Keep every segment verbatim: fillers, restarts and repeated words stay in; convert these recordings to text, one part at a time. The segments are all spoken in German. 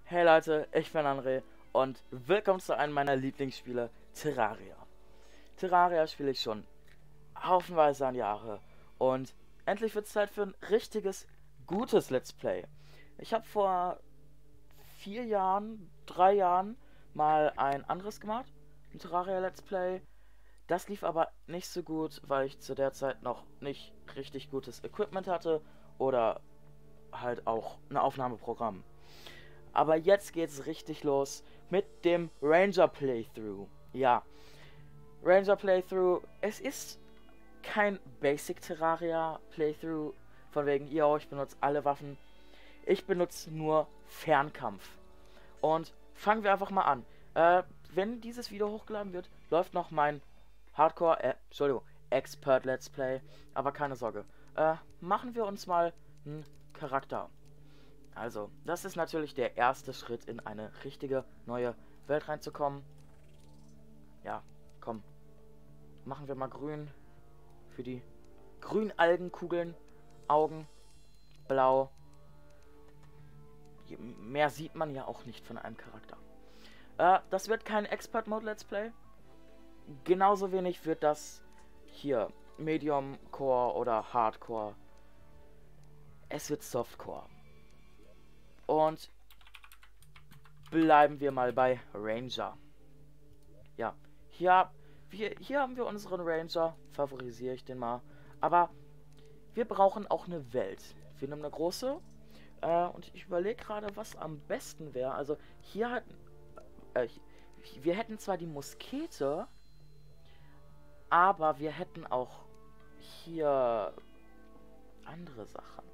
Hey Leute, ich bin André und willkommen zu einem meiner Lieblingsspiele, Terraria. Terraria spiele ich schon haufenweise an Jahre und endlich wird es Zeit für ein richtiges, gutes Let's Play. Ich habe vor vier Jahren, drei Jahren mal ein anderes gemacht, ein Terraria Let's Play. Das lief aber nicht so gut, weil ich zu der Zeit noch nicht richtig gutes Equipment hatte oder halt auch ein Aufnahmeprogramm. Aber jetzt geht's richtig los mit dem Ranger Playthrough. Ja, Ranger Playthrough. Es ist kein Basic Terraria Playthrough. Von wegen, yo, ich benutze alle Waffen. Ich benutze nur Fernkampf. Und fangen wir einfach mal an. Äh, wenn dieses Video hochgeladen wird, läuft noch mein Hardcore, äh, Entschuldigung, Expert Let's Play. Aber keine Sorge. Äh, machen wir uns mal einen Charakter. Also, das ist natürlich der erste Schritt in eine richtige neue Welt reinzukommen. Ja, komm. Machen wir mal grün. Für die Grünalgenkugeln. Augen. Blau. Mehr sieht man ja auch nicht von einem Charakter. Äh, das wird kein Expert Mode Let's Play. Genauso wenig wird das hier Medium Core oder Hardcore. Es wird Softcore. Und bleiben wir mal bei Ranger. Ja, hier, wir, hier haben wir unseren Ranger. Favorisiere ich den mal. Aber wir brauchen auch eine Welt. Wir nehmen eine große. Äh, und ich überlege gerade, was am besten wäre. Also hier hatten... Äh, wir hätten zwar die Muskete, aber wir hätten auch hier andere Sachen.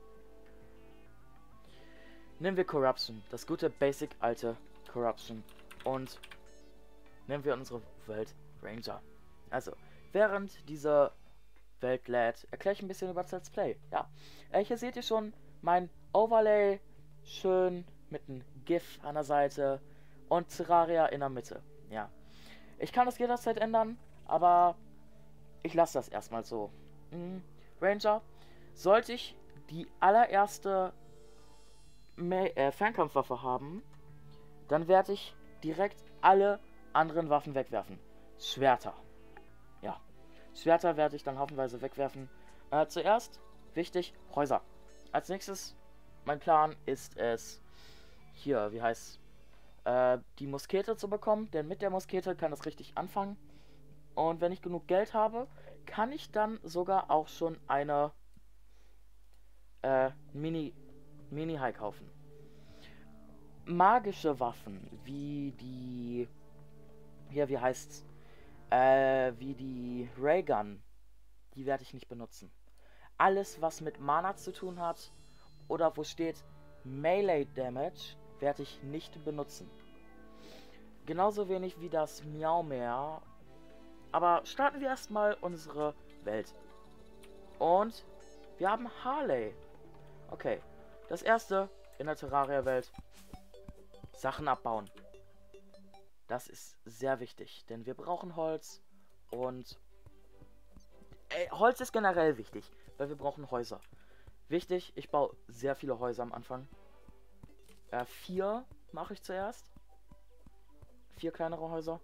Nehmen wir Corruption, das gute Basic alte Corruption, und nehmen wir unsere Welt Ranger. Also, während diese Welt lädt, erkläre ich ein bisschen über das Let's Play. Ja, äh, hier seht ihr schon mein Overlay, schön mit einem GIF an der Seite und Terraria in der Mitte. Ja, ich kann das jederzeit ändern, aber ich lasse das erstmal so. Mhm. Ranger, sollte ich die allererste Äh, Fernkampfwaffe haben, dann werde ich direkt alle anderen Waffen wegwerfen. Schwerter. Ja. Schwerter werde ich dann haufenweise wegwerfen. Äh, zuerst, wichtig, Häuser. Als nächstes, mein Plan ist es, hier, wie heißt äh, die Muskete zu bekommen, denn mit der Muskete kann es richtig anfangen. Und wenn ich genug Geld habe, kann ich dann sogar auch schon eine äh, Mini Mini-High kaufen. Magische Waffen, wie die... Hier, wie heißt's? Äh, wie die Raygun, die werde ich nicht benutzen. Alles, was mit Mana zu tun hat, oder wo steht Melee Damage, werde ich nicht benutzen. Genauso wenig wie das Miau Mehr. Aber starten wir erstmal unsere Welt. Und wir haben Harley. Okay. Das erste in der Terraria-Welt: Sachen abbauen. Das ist sehr wichtig, denn wir brauchen Holz und äh, Holz ist generell wichtig, weil wir brauchen Häuser. Wichtig, ich baue sehr viele Häuser am Anfang. Äh, vier mache ich zuerst. Vier kleinere Häuser.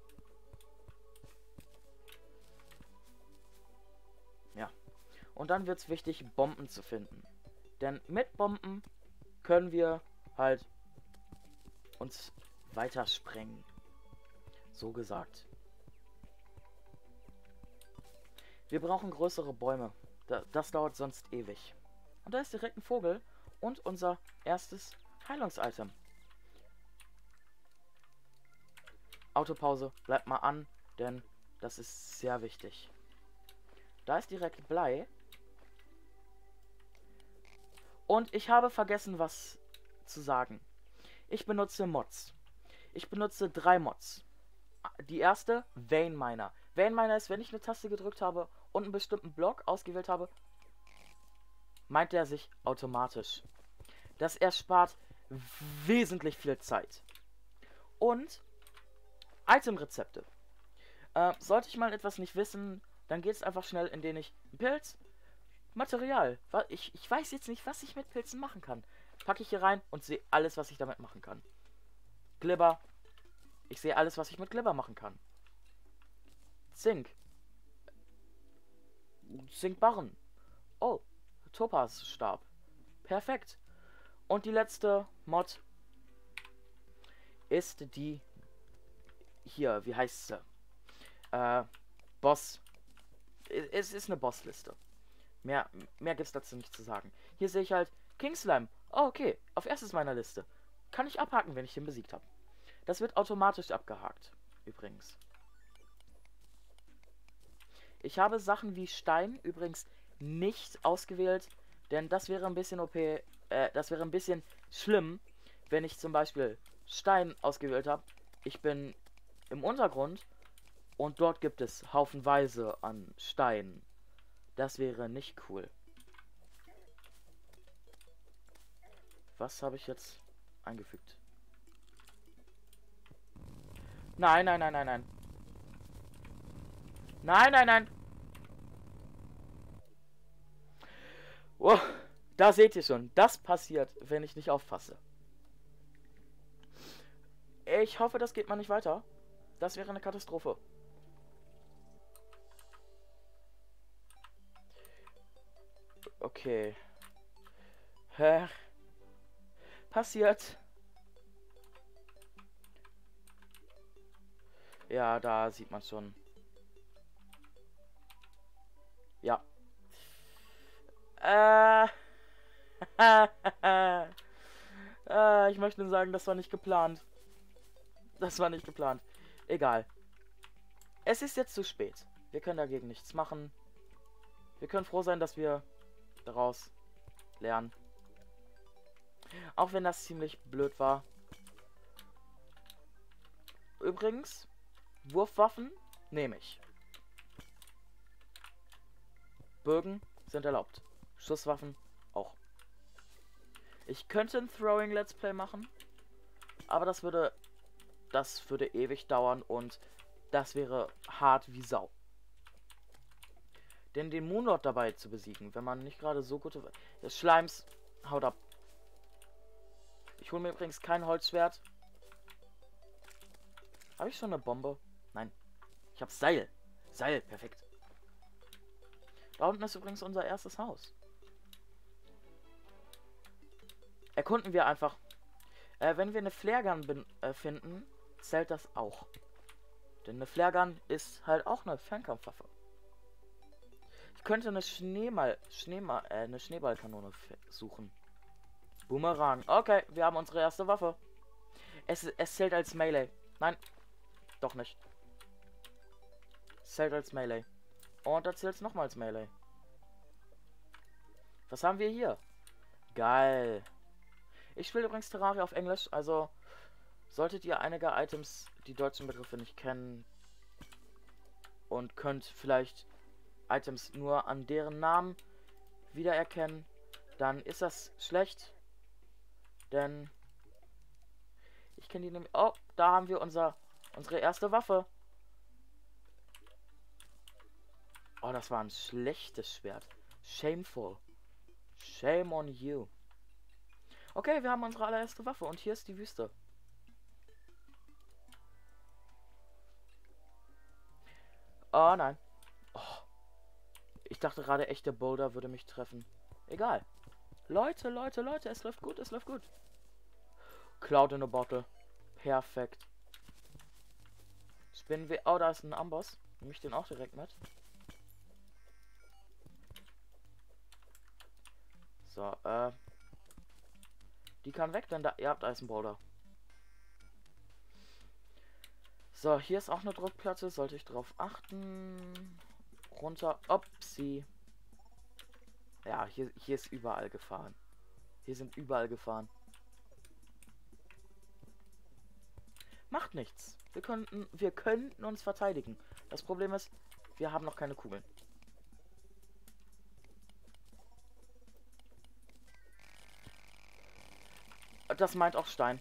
Ja. Und dann wird es wichtig, Bomben zu finden. Denn mit Bomben können wir halt uns weiter sprengen. So gesagt. Wir brauchen größere Bäume. Das dauert sonst ewig. Und da ist direkt ein Vogel und unser erstes Heilungsitem. Autopause, bleibt mal an, denn das ist sehr wichtig. Da ist direkt Blei. Und ich habe vergessen, was zu sagen. Ich benutze Mods. Ich benutze drei Mods. Die erste, Vein Miner. Vein Miner ist, wenn ich eine Taste gedrückt habe und einen bestimmten Block ausgewählt habe, meint er sich automatisch. Das erspart wesentlich viel Zeit. Und Itemrezepte. Äh, sollte ich mal etwas nicht wissen, dann geht es einfach schnell, indem ich einen Pilz, Material. Ich, ich weiß jetzt nicht, was ich mit Pilzen machen kann. Packe ich hier rein und sehe alles, was ich damit machen kann. Glibber. Ich sehe alles, was ich mit Glibber machen kann. Zink. Zinkbarren. Oh, Topaz-Stab. Perfekt. Und die letzte Mod ist die hier, wie heißt sie? Äh, Boss. Es ist eine Bossliste. Mehr, mehr gibt es dazu nicht zu sagen. Hier sehe ich halt King Slime. Oh, okay. Auf erstes meiner Liste. Kann ich abhaken, wenn ich den besiegt habe. Das wird automatisch abgehakt. Übrigens. Ich habe Sachen wie Stein übrigens nicht ausgewählt, denn das wäre ein bisschen O P, äh, das wäre ein bisschen schlimm, wenn ich zum Beispiel Stein ausgewählt habe. Ich bin im Untergrund und dort gibt es haufenweise an Stein. Das wäre nicht cool. Was habe ich jetzt eingefügt? Nein, nein, nein, nein, nein. Nein, nein, nein. Oh, da seht ihr schon. Das passiert, wenn ich nicht aufpasse. Ich hoffe, das geht mal nicht weiter. Das wäre eine Katastrophe. Okay. Hä? Passiert. Ja, da sieht man schon. Ja. Äh. äh, ich möchte nur sagen, das war nicht geplant. Das war nicht geplant. Egal. Es ist jetzt zu spät. Wir können dagegen nichts machen. Wir können froh sein, dass wir daraus lernen. Auch wenn das ziemlich blöd war. Übrigens, Wurfwaffen nehme ich. Bögen sind erlaubt. Schusswaffen auch. Ich könnte ein Throwing Let's Play machen, aber das würde das würde ewig dauern und das wäre hart wie Sau. Denn den Moonlord dabei zu besiegen, wenn man nicht gerade so gute... Das Schleims haut ab. Ich hole mir übrigens kein Holzschwert. Habe ich schon eine Bombe? Nein. Ich habe Seil. Seil, perfekt. Da unten ist übrigens unser erstes Haus. Erkunden wir einfach. Äh, wenn wir eine Flaregun äh, finden, zählt das auch. Denn eine Flaregun ist halt auch eine Fernkampfwaffe. Ich könnte eine Schneemal, Schneemal, äh, eine Schneeballkanone suchen. Boomerang. Okay, wir haben unsere erste Waffe. Es, es zählt als Melee. Nein, doch nicht. Es zählt als Melee. Und da zählt es nochmals Melee. Was haben wir hier? Geil. Ich spiele übrigens Terraria auf Englisch, also solltet ihr einige Items, die deutschen Begriffe nicht kennen und könnt vielleicht Items nur an deren Namen wiedererkennen, dann ist das schlecht. Denn ich kenne die nämlich... Oh, da haben wir unser unsere erste Waffe. Oh, das war ein schlechtes Schwert. Shameful. Shame on you. Okay, wir haben unsere allererste Waffe und hier ist die Wüste. Oh nein. Oh. Ich dachte gerade, echter Boulder würde mich treffen. Egal. Leute, Leute, Leute, es läuft gut, es läuft gut. Cloud in a Bottle. Perfekt. Spinnen wir... Oh, da ist ein Amboss. Nehme ich den auch direkt mit. So, äh... die kann weg, denn da... Ihr habt Eisenboulder. So, hier ist auch eine Druckplatte. Sollte ich drauf achten. Runter. Upsi. Ja, hier, hier ist überall gefahren. Hier sind überall gefahren. Macht nichts. Wir könnten, wir könnten uns verteidigen. Das Problem ist, wir haben noch keine Kugeln. Das meint auch Stein.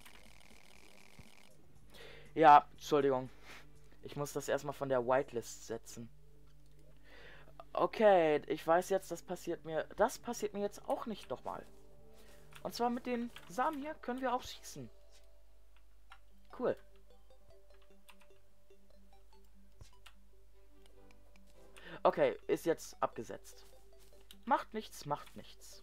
Ja, Entschuldigung. Ich muss das erstmal von der Whitelist setzen. Okay, ich weiß jetzt, das passiert mir... Das passiert mir jetzt auch nicht nochmal. Und zwar mit den Samen hier können wir auch schießen. Cool. Okay, ist jetzt abgesetzt. Macht nichts, macht nichts.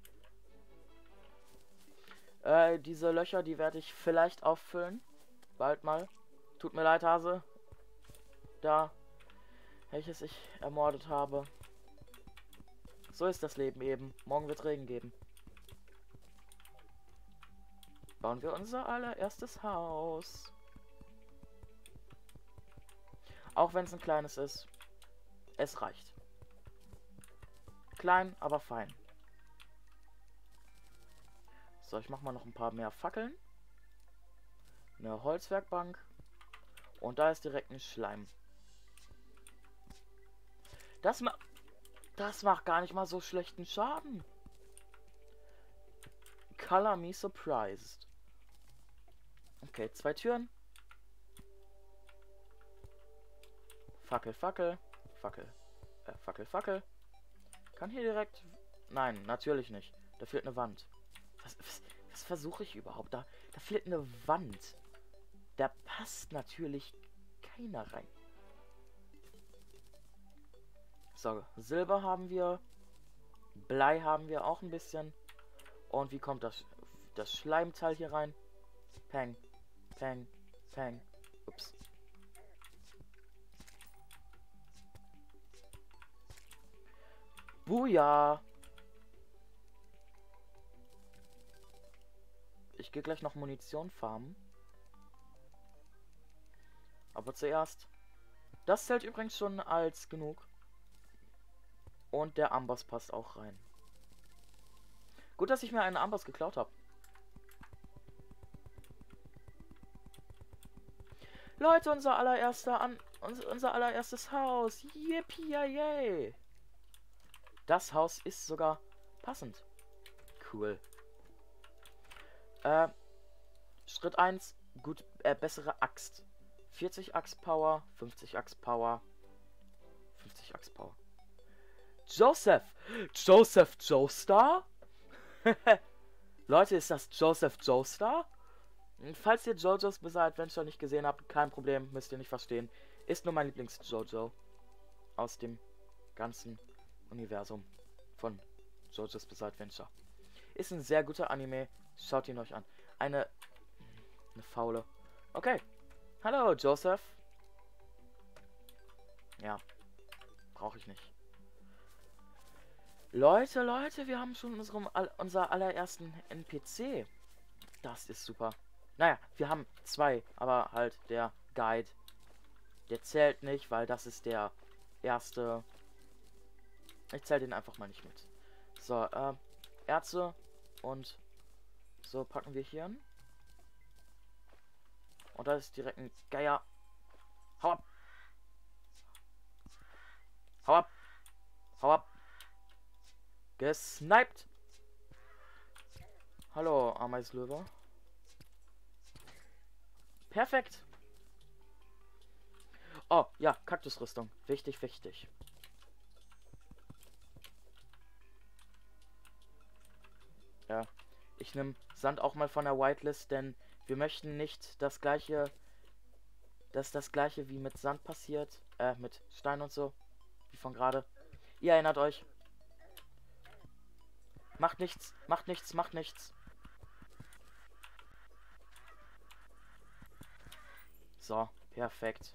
Äh, diese Löcher, die werde ich vielleicht auffüllen. Bald mal. Tut mir leid, Hase. Da, welches ich ermordet habe. So ist das Leben eben. Morgen wird Regen geben. Bauen wir unser allererstes Haus. Auch wenn es ein kleines ist. Es reicht. Klein, aber fein. So, ich mache mal noch ein paar mehr Fackeln. Eine Holzwerkbank. Und da ist direkt ein Schleim. Das, ma das macht gar nicht mal so schlechten Schaden. Color me surprised. Okay, zwei Türen. Fackel, Fackel. Fackel. Äh, Fackel, Fackel. Kann hier direkt... Nein, natürlich nicht. Da fehlt eine Wand. Was, was, was versuche ich überhaupt? Da, da fehlt eine Wand. Da passt natürlich keiner rein. So, Silber haben wir. Blei haben wir auch ein bisschen. Und wie kommt das, das Schleimteil hier rein? Peng, peng, peng. Ups. Buja! Ich gehe gleich noch Munition farmen. Aber zuerst. Das zählt übrigens schon als genug. Und der Amboss passt auch rein. Gut, dass ich mir einen Amboss geklaut habe. Leute, unser allererster an unser, unser allererstes Haus. Yippie yay. Das Haus ist sogar passend. Cool. Äh, Schritt eins. Gut, äh, bessere Axt. vierzig Axt Power, fünfzig Axt Power. fünfzig Axt Power. Joseph! Joseph Joestar? Leute, ist das Joseph Joestar? Falls ihr JoJo's Bizarre Adventure nicht gesehen habt, kein Problem, müsst ihr nicht verstehen. Ist nur mein Lieblings-JoJo aus dem ganzen Universum von JoJo's Bizarre Adventure. Ist ein sehr guter Anime, schaut ihn euch an. Eine... eine faule. Okay. Hallo, Joseph. Ja. Brauche ich nicht. Leute, Leute, wir haben schon unserem, all, unser allerersten N P C. Das ist super. Naja, wir haben zwei, aber halt der Guide. Der zählt nicht, weil das ist der erste. Ich zähle den einfach mal nicht mit. So, äh, Erze und so packen wir hier hin. Und da ist direkt ein Geier. Hau ab! Hau ab! Hau ab! Gesniped! Hallo, Ameislöwe. Perfekt! Oh, ja, Kaktusrüstung. Wichtig, wichtig. Ja, ich nehme Sand auch mal von der Whitelist, denn wir möchten nicht das gleiche, dass das gleiche wie mit Sand passiert, äh, mit Stein und so, wie von gerade. Ihr erinnert euch. Macht nichts, macht nichts, macht nichts. So, perfekt.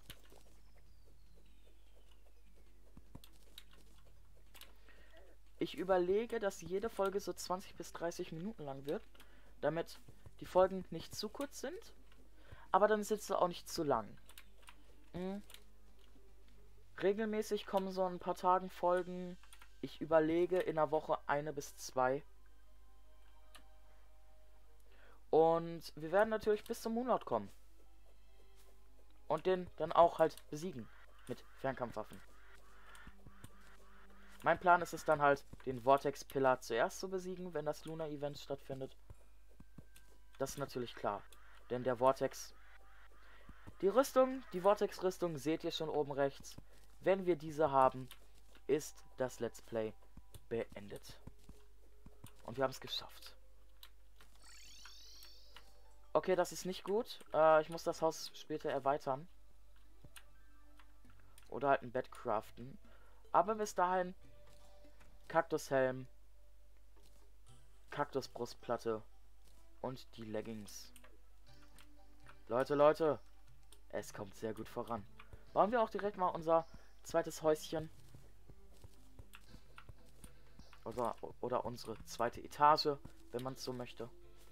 Ich überlege, dass jede Folge so zwanzig bis dreißig Minuten lang wird, damit die Folgen nicht zu kurz sind, aber dann sind sie auch nicht zu lang. Mhm. Regelmäßig kommen so ein paar Tagen Folgen. Ich überlege in der Woche eine bis zwei. Und wir werden natürlich bis zum Moonlord kommen. Und den dann auch halt besiegen. Mit Fernkampfwaffen. Mein Plan ist es dann halt, den Vortex Pillar zuerst zu besiegen, wenn das Lunar Event stattfindet. Das ist natürlich klar. Denn der Vortex... Die Rüstung, die Vortex-Rüstung seht ihr schon oben rechts. Wenn wir diese haben, ist das Let's Play beendet. Und wir haben es geschafft. Okay, das ist nicht gut. Äh, ich muss das Haus später erweitern. Oder halt ein Bett craften. Aber bis dahin Kaktushelm, Kaktusbrustplatte und die Leggings. Leute, Leute, es kommt sehr gut voran. Bauen wir auch direkt mal unser zweites Häuschen. Oder, oder unsere zweite Etage, wenn man es so möchte.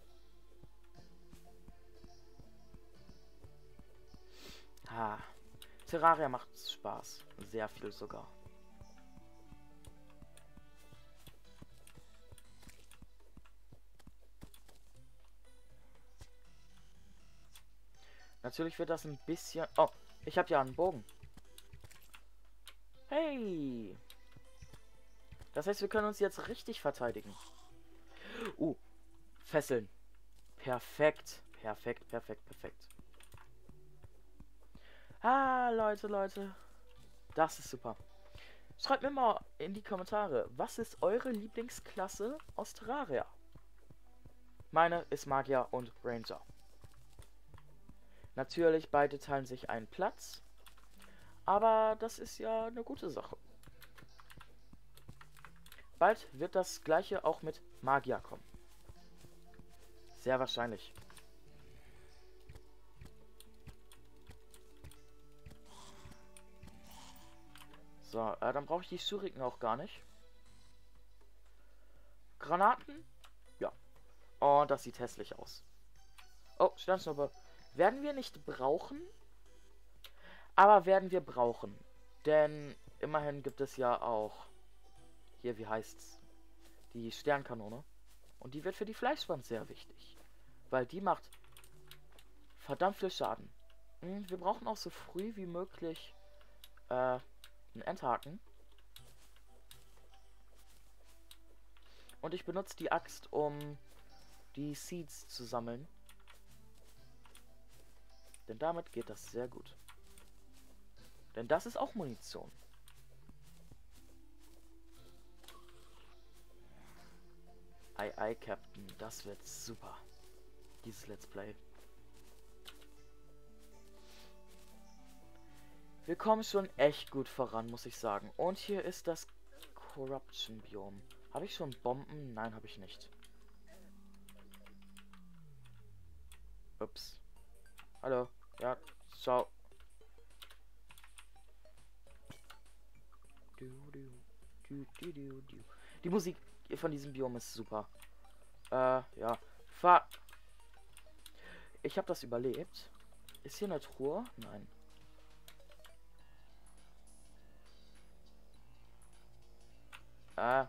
Ha. Terraria macht Spaß. Sehr viel sogar. Natürlich wird das ein bisschen... Oh, ich habe ja einen Bogen. Hey! Das heißt, wir können uns jetzt richtig verteidigen. Uh, Fesseln. Perfekt. Perfekt, perfekt, perfekt. Ah, Leute, Leute. Das ist super. Schreibt mir mal in die Kommentare, was ist eure Lieblingsklasse aus Terraria? Meine ist Magier und Ranger. Natürlich, beide teilen sich einen Platz. Aber das ist ja eine gute Sache. Bald wird das gleiche auch mit Magier kommen. Sehr wahrscheinlich. So, äh, dann brauche ich die Schuriken auch gar nicht. Granaten? Ja. Oh, das sieht hässlich aus. Oh, Sternschnuppe. Werden wir nicht brauchen? Aber werden wir brauchen. Denn immerhin gibt es ja auch... Hier, wie heißt's? Die Sternkanone. Und die wird für die Fleischwand sehr wichtig. Weil die macht verdammt viel Schaden. Hm, wir brauchen auch so früh wie möglich äh, einen Endhaken. Und ich benutze die Axt, um die Seeds zu sammeln. Denn damit geht das sehr gut. Denn das ist auch Munition. Ei, ei, Captain. Das wird super. Dieses Let's Play. Wir kommen schon echt gut voran, muss ich sagen. Und hier ist das Corruption-Biom. Habe ich schon Bomben? Nein, habe ich nicht. Ups. Hallo. Ja, ciao. Die Musik von diesem Biom ist super. Äh, ja. Fahr. Ich habe das überlebt. Ist hier eine Truhe? Nein. Äh.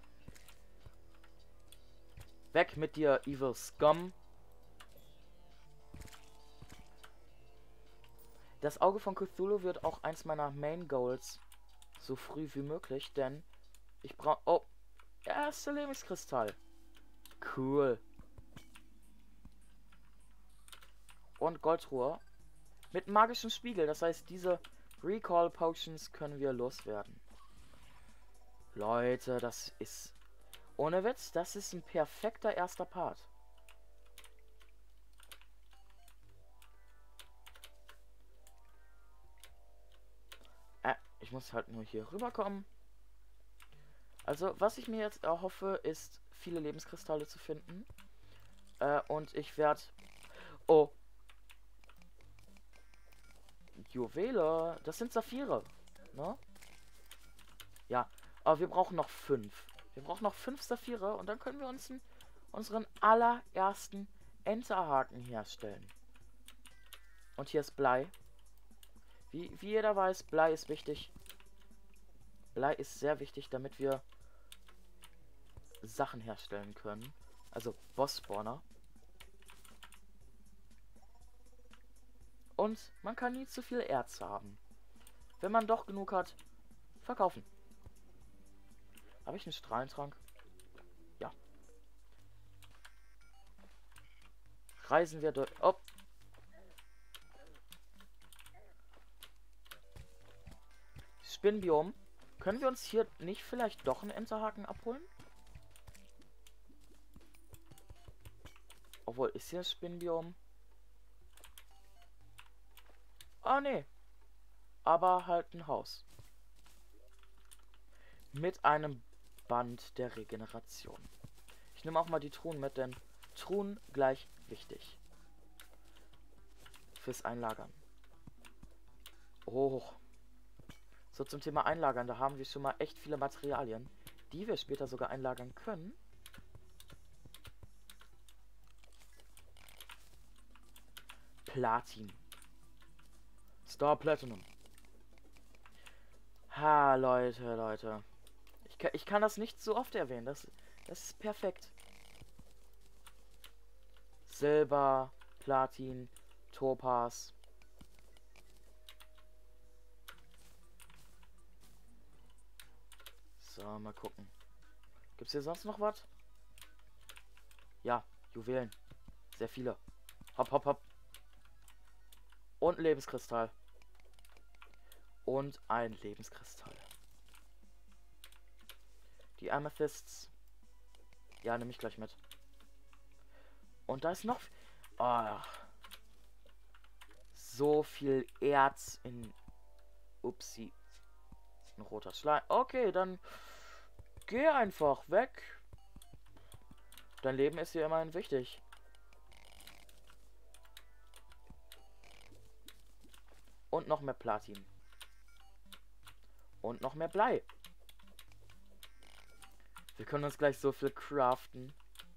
Weg mit dir, Evil Scum. Das Auge von Cthulhu wird auch eins meiner Main Goals so früh wie möglich, denn ich brauche... Oh, erster Lebenskristall. Cool. Und Goldruhe. Mit magischem Spiegel, das heißt, diese Recall Potions können wir loswerden. Leute, das ist... Ohne Witz, das ist ein perfekter erster Part. Äh, ich muss halt nur hier rüberkommen. Also, was ich mir jetzt erhoffe, ist, viele Lebenskristalle zu finden. Äh, und ich werde... Oh. Juwele. Das sind Saphire. Ne? Ja. Aber wir brauchen noch fünf. Wir brauchen noch fünf Saphire und dann können wir uns einen, unseren allerersten Enterhaken herstellen. Und hier ist Blei. Wie, wie jeder weiß, Blei ist wichtig. Blei ist sehr wichtig, damit wir Sachen herstellen können. Also Boss-Spawner. Und man kann nie zu viel Erz haben. Wenn man doch genug hat, verkaufen. Habe ich einen Strahlentrank? Ja. Reisen wir durch... Oh. Spinnbiom. Können wir uns hier nicht vielleicht doch einen Enterhaken abholen? Obwohl, ist hier das Spinnbiom? Ah, nee. Aber halt ein Haus. Mit einem Band der Regeneration. Ich nehme auch mal die Truhen mit, denn Truhen gleich wichtig. Fürs Einlagern. Oh. So, zum Thema Einlagern. Da haben wir schon mal echt viele Materialien, die wir später sogar einlagern können. Platin. Star Platinum. Ha, Leute, Leute. Ich kann, ich kann das nicht so oft erwähnen. Das, das ist perfekt. Silber, Platin, Topaz. So, mal gucken. Gibt's hier sonst noch was? Ja, Juwelen. Sehr viele. Hopp, hopp, hopp. Und ein Lebenskristall. Und ein Lebenskristall. Die Amethysts. Ja, nehme ich gleich mit. Und da ist noch... Oh, so viel Erz in... Upsi. Ein roter Schleim. Okay, dann... Geh einfach weg. Dein Leben ist hier immerhin wichtig. Und noch mehr Platin. Und noch mehr Blei. Wir können uns gleich so viel craften.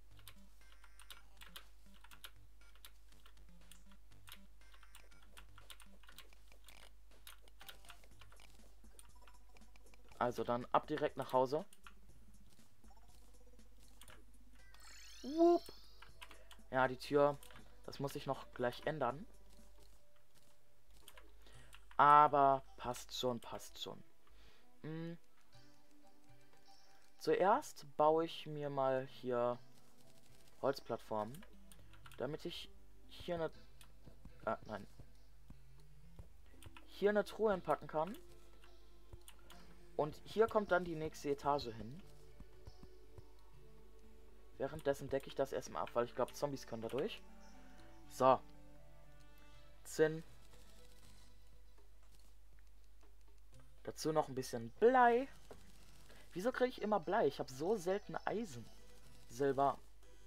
Also dann ab direkt nach Hause. Whoop. Ja, die Tür, das muss ich noch gleich ändern. Aber passt schon, passt schon. Hm. Zuerst baue ich mir mal hier Holzplattformen, damit ich hier eine... Ah, nein. Hier eine Truhe hinpacken kann. Und hier kommt dann die nächste Etage hin. Währenddessen decke ich das erstmal ab, weil ich glaube, Zombies können da durch. So. Zinn. Dazu noch ein bisschen Blei. Wieso kriege ich immer Blei? Ich habe so selten Eisen. Silber.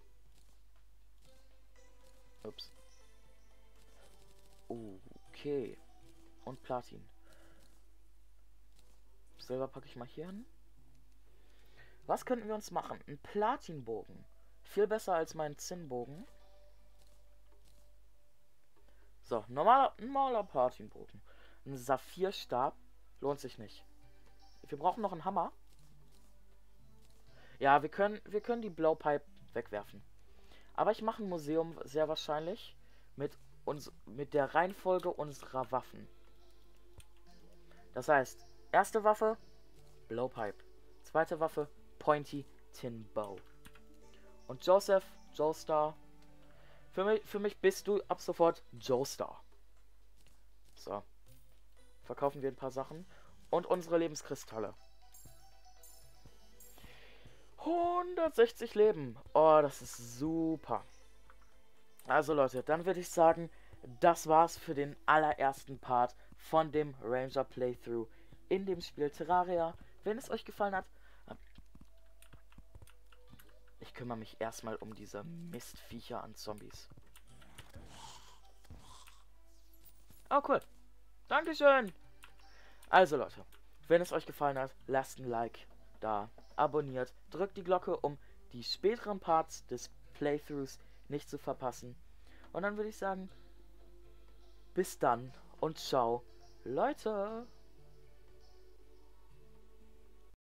Ups. Okay. Und Platin. Silber packe ich mal hier hin. Was könnten wir uns machen? Ein Platinbogen. Viel besser als mein Zinnbogen. So, normaler, normaler Platinbogen. Ein Saphirstab lohnt sich nicht. Wir brauchen noch einen Hammer. Ja, wir können, wir können die Blowpipe wegwerfen. Aber ich mache ein Museum sehr wahrscheinlich mit, uns, mit der Reihenfolge unserer Waffen. Das heißt, erste Waffe, Blowpipe. Zweite Waffe, Pointy Tin Bow. Und Joseph, Joestar. Für mich, für mich bist du ab sofort Joestar. So. Verkaufen wir ein paar Sachen. Und unsere Lebenskristalle. hundertsechzig Leben. Oh, das ist super. Also Leute, dann würde ich sagen, das war's für den allerersten Part von dem Ranger Playthrough in dem Spiel Terraria. Wenn es euch gefallen hat, ich kümmere mich erstmal um diese Mistviecher an Zombies. Oh, cool. Dankeschön. Also Leute, wenn es euch gefallen hat, lasst ein Like da, abonniert, drückt die Glocke, um die späteren Parts des Playthroughs nicht zu verpassen. Und dann würde ich sagen, bis dann und ciao, Leute.